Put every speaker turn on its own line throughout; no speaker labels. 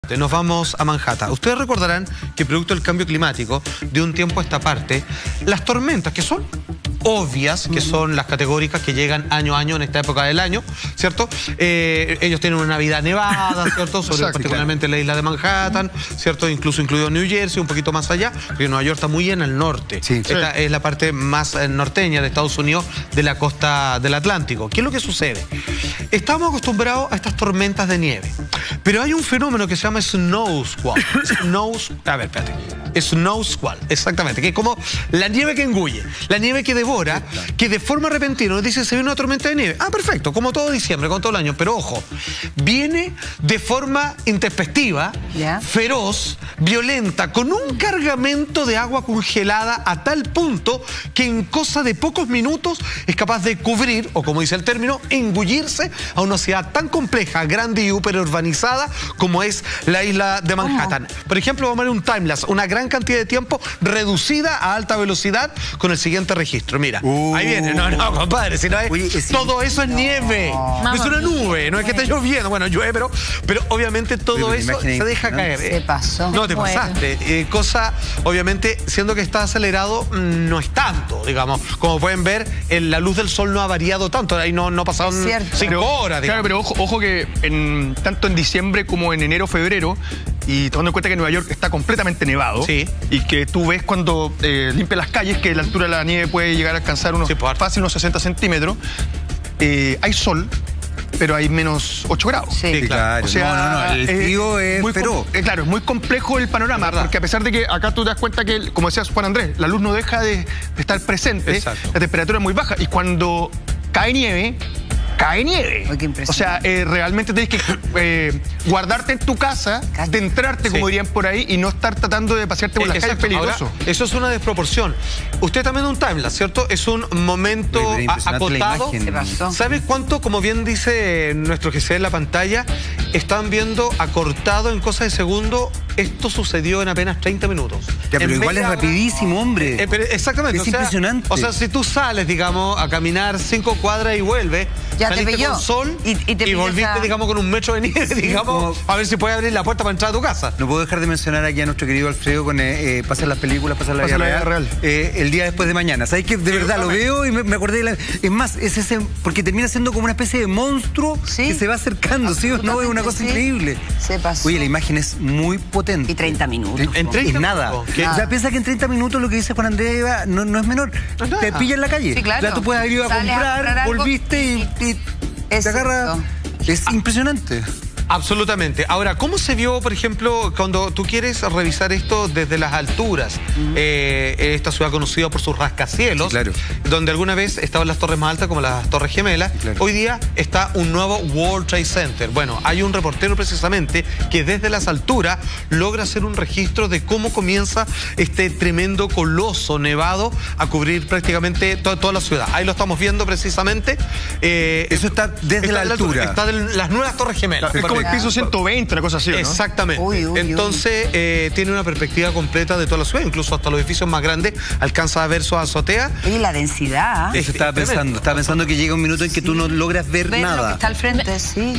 Nos vamos a Manhattan. Ustedes recordarán que producto del cambio climático, de un tiempo a esta parte, las tormentas, que son obvias, que son las categóricas que llegan año a año en esta época del año, ¿cierto? Ellos tienen una Navidad nevada, ¿cierto? Particularmente en la isla de Manhattan, ¿cierto? Incluso incluido New Jersey, un poquito más allá, porque Nueva York está muy en el norte. Esta es la parte más norteña de Estados Unidos, de la costa del Atlántico. ¿Qué es lo que sucede? Estamos acostumbrados a estas tormentas de nieve, pero hay un fenómeno que se llama Snow Squall. Snow Squall, exactamente, que es como la nieve que engulle, la nieve que devora, que de forma repentina nos dice se viene una tormenta de nieve. Ah, perfecto, como todo diciembre, como todo el año, pero ojo, viene de forma intempestiva, feroz, violenta, con un cargamento de agua congelada a tal punto que en cosa de pocos minutos es capaz de cubrir, o como dice el término, engullirse a una ciudad tan compleja, grande y hiperurbanizada como es la isla de Manhattan. Por ejemplo, vamos a ver un timelapse, una gran cantidad de tiempo reducida a alta velocidad con el siguiente registro. Mira, ahí viene. No, compadre, si no es, todo eso es nieve. No es una nube, no es que esté lloviendo. Bueno, llueve, pero obviamente todo eso se deja caer.
Se pasó.
No, te pasaste. Cosa, obviamente, siendo que está acelerado, no es tanto, digamos. Como pueden ver, la luz del sol no ha variado tanto. Ahí no pasaron 5 horas, digamos.
Claro, pero ojo que tanto en diciembre como en enero, febrero, y tomando en cuenta que Nueva York está completamente nevado, y que tú ves cuando limpia las calles que la altura de la nieve puede llegar a alcanzar fácil unos 60 centímetros, hay sol, pero hay menos 8 grados.
Sí, claro.
O sea,
el frío es feroz.
Claro, es muy complejo el panorama, porque a pesar de que acá tú te das cuenta que, como decías Juan Andrés, la luz no deja de estar presente, la temperatura es muy baja, y cuando cae nieve, o sea, realmente tenés que guardarte en tu casa, adentrarte, como dirían por ahí, y no estar tratando de pasearte por las calles peligroso.
Ahora, eso es una desproporción. Usted también un timelapse, ¿cierto? Es un momento acotado. ¿Sabes cuánto, como bien dice nuestro GC en la pantalla, están viendo acortado en cosas de segundo? Esto sucedió en apenas 30 minutos.
Ya, pero igual es rapidísimo, hombre.
Exactamente.
Es impresionante.
O sea, si tú sales, digamos, a caminar 5 cuadras y vuelves, saliste con sol y volviste, digamos, con un metro de nieve, digamos, a ver si puedes abrir la puerta para entrar a tu casa.
No puedo dejar de mencionar aquí a nuestro querido Alfredo con Pasan las películas, Pasan la vida real. El día después de mañana. ¿Sabes qué? De verdad, lo veo y me acordé de la... Es más, es ese... Porque termina siendo como una especie de monstruo que se va acercando, ¿sí o no? Es una cosa increíble.
Se pasó.
Oye, la imagen es muy potente.
Y 30 minutos.
En 30
es nada. O sea, piensa que en 30 minutos lo que dice Juan Andrés no es menor. Te pilla en la calle.
Sí, claro.
Ya tú puedes haber ido a comprar, volviste y te agarra. Es impresionante.
Absolutamente. Ahora, ¿cómo se vio, por ejemplo, cuando tú quieres revisar esto desde las alturas? Esta ciudad conocida por sus rascacielos, donde alguna vez estaban las torres más altas, como las Torres Gemelas. Hoy día está un nuevo World Trade Center. Bueno, hay un reportero precisamente que desde las alturas logra hacer un registro de cómo comienza este tremendo coloso nevado a cubrir prácticamente toda la ciudad. Ahí lo estamos viendo precisamente.
Eso está desde la altura.
Está de las nuevas Torres Gemelas.
El piso 120, una cosa así, ¿no?
Exactamente. Entonces, tiene una perspectiva completa de toda la ciudad, incluso hasta los edificios más grandes alcanza a ver su azotea.
Y la densidad.
Eso estaba pensando que llega un minuto en que tú no logras ver nada.
Lo que está al frente,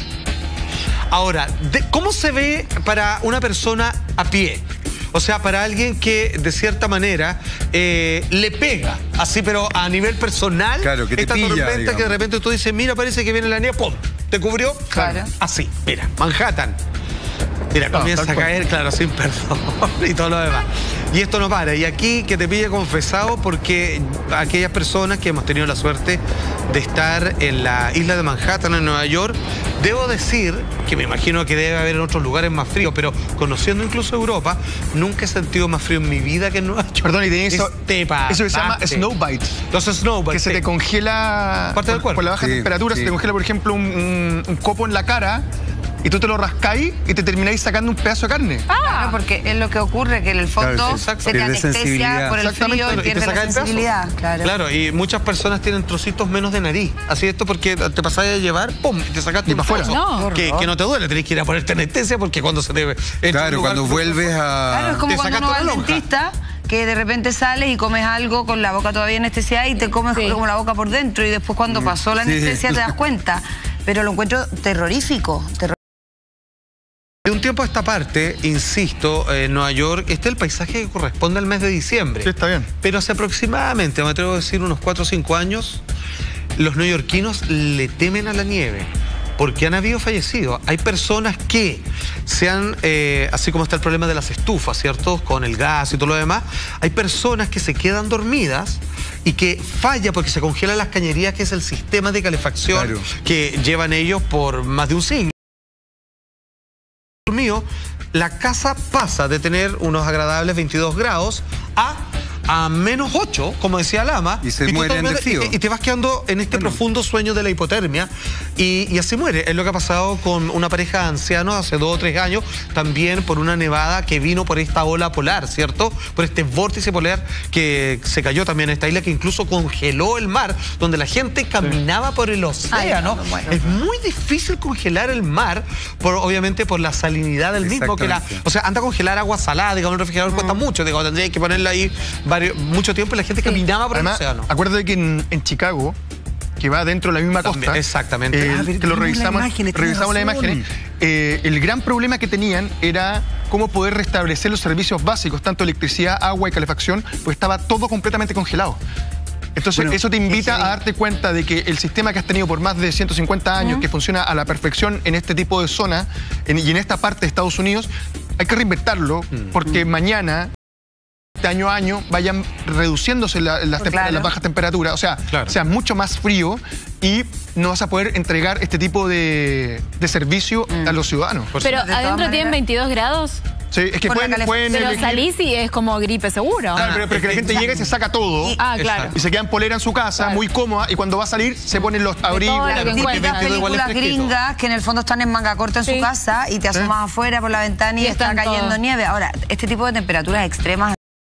Ahora, ¿cómo se ve para una persona a pie? O sea, para alguien que de cierta manera le pega, así, pero a nivel personal,
que te
esta
pilla,
tormenta,
digamos.
que de repente tú dices, mira, parece que viene la nieve, ¡pum! ¿Te cubrió? Así, mira, Manhattan. Mira, comienza a caer, sin perdón, y todo lo demás. Y esto no para. Y aquí que te pille confesado, porque aquellas personas que hemos tenido la suerte de estar en la isla de Manhattan, en Nueva York, debo decir que me imagino que debe haber en otros lugares más fríos, pero conociendo incluso Europa, nunca he sentido más frío en mi vida que en Nueva York.
Perdón, y de eso que se llama snowbite.
Los snowbites.
Que se te congela
parte del cuerpo.
Por la baja temperatura, se te congela, por ejemplo, un copo en la cara, y tú te lo rascáis y te termináis sacando un pedazo de carne.
Claro, porque es lo que ocurre, que en el fondo se te anestesia por el frío y pierdes la sensibilidad.
Claro, y muchas personas tienen trocitos menos de nariz. Así esto porque te pasás a llevar, ¡pum! Y te sacaste un trozo. Que no te duele, tenés que ir a ponerte anestesia porque cuando se te...
cuando vuelves a...
Claro, es como cuando uno va al dentista, que de repente sales y comes algo con la boca todavía anestesiada y te comes como la boca por dentro, y después cuando pasó la anestesia te das cuenta. Pero lo encuentro terrorífico.
De un tiempo a esta parte, insisto, en Nueva York, este es el paisaje que corresponde al mes de diciembre.
Sí, está bien.
Pero hace aproximadamente, me atrevo a decir, unos 4 o 5 años, los neoyorquinos le temen a la nieve. Porque han habido fallecidos. Hay personas que se han, así como está el problema de las estufas, ¿cierto? Con el gas y todo lo demás, hay personas que se quedan dormidas y que falla porque se congelan las cañerías, que es el sistema de calefacción que llevan ellos por más de un siglo. Mío, la casa pasa de tener unos agradables 22 grados a menos 8, como decía Lama,
y se mueren de frío.
Y te vas quedando en este profundo sueño de la hipotermia y así muere. Es lo que ha pasado con una pareja de ancianos hace 2 o 3 años, también por una nevada que vino por esta ola polar, ¿cierto? Por este vórtice polar que se cayó también en esta isla, que incluso congeló el mar, donde la gente caminaba por el océano. Es muy difícil congelar el mar, obviamente por la salinidad del mismo. O sea, anda a congelar agua salada, digamos, un refrigerador cuesta mucho, digo, tendría que ponerla ahí mucho tiempo y la gente caminaba por el océano.
Acuérdate que en Chicago, que va dentro de la misma costa,
exactamente,
que lo revisamos las imágenes, el gran problema que tenían era cómo poder restablecer los servicios básicos, tanto electricidad, agua y calefacción, pues estaba todo completamente congelado. Entonces, eso te invita a darte cuenta de que el sistema que has tenido por más de 150 años, que funciona a la perfección en este tipo de zona y en esta parte de Estados Unidos, hay que reinventarlo, porque mañana, de año a año, vayan reduciéndose las bajas temperaturas, o sea, sea mucho más frío y no vas a poder entregar este tipo de servicio a los ciudadanos.
Pero adentro tienen 22 grados.
Sí, es que pueden
pero salís y es como gripe seguro.
Claro, pero que la gente llega y se saca todo.
Claro.
Y se queda en polera en su casa, muy cómoda, y cuando va a salir se ponen los abrigos.
Típicas películas gringas que en el fondo están en manga corta en su casa y te asomas afuera por la ventana y está cayendo nieve. Ahora, este tipo de temperaturas extremas,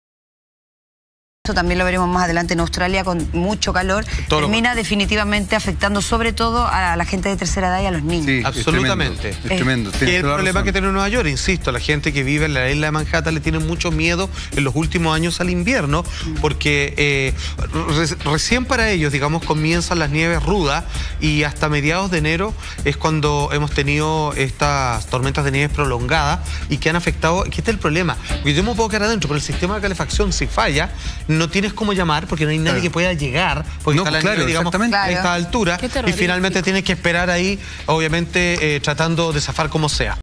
eso también lo veremos más adelante en Australia, con mucho calor, termina definitivamente afectando sobre todo a la gente de tercera edad y a los niños.
Sí, absolutamente.
Es tremendo.
Y el problema que tiene Nueva York, insisto, la gente que vive en la isla de Manhattan le tiene mucho miedo en los últimos años al invierno, porque recién para ellos, digamos, comienzan las nieves rudas y hasta mediados de enero es cuando hemos tenido estas tormentas de nieves prolongadas y que han afectado, que este es el problema, porque yo me puedo quedar adentro, pero el sistema de calefacción, si falla, no tienes cómo llamar porque no hay nadie que pueda llegar, porque está la nieve, digamos, a esta altura, y finalmente tienes que esperar ahí, obviamente tratando de zafar como sea.